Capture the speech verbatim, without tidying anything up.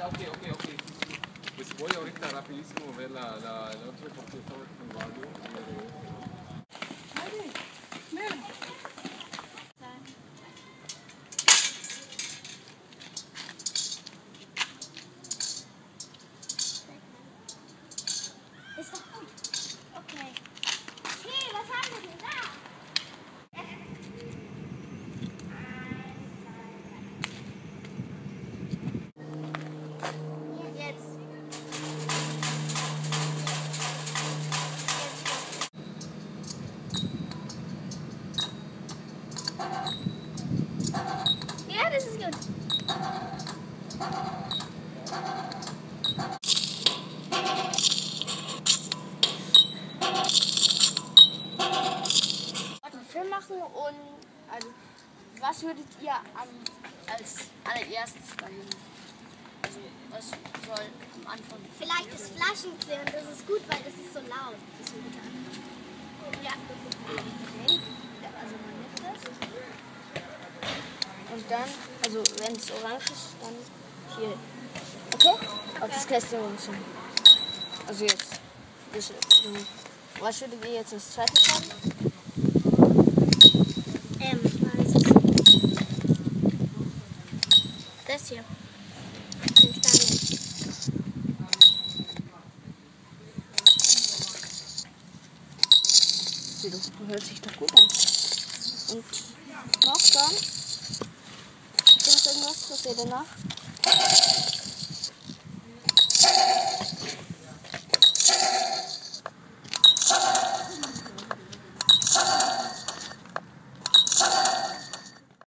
ok, ok, ok. Pues voy ahorita rapidísimo a ver la, la, la otra porque estaba en el barrio. Vale, ven. Ist doch gut. Okay. Okay, was haben wir denn da? Jetzt. Ja, das ist gut. Einen Film machen und also was würdet ihr am, als allererstes dahin? Also was soll am Anfang? Vielleicht das Flaschenklären, das ist gut, weil das ist so laut. Das ist ein guter Anfang. Ja, das ist gut. Also man nimmt das und dann, also wenn es orange ist, dann hier. Okay? Auf das Kästchen schon. Also jetzt. Das, was würdet ihr jetzt als zweites haben? Ähm, ich weiß es. Das hier. Den Stein. Sieht doch, hört sich doch gut an. Und noch dann? Gibt es irgendwas, was ihr danach?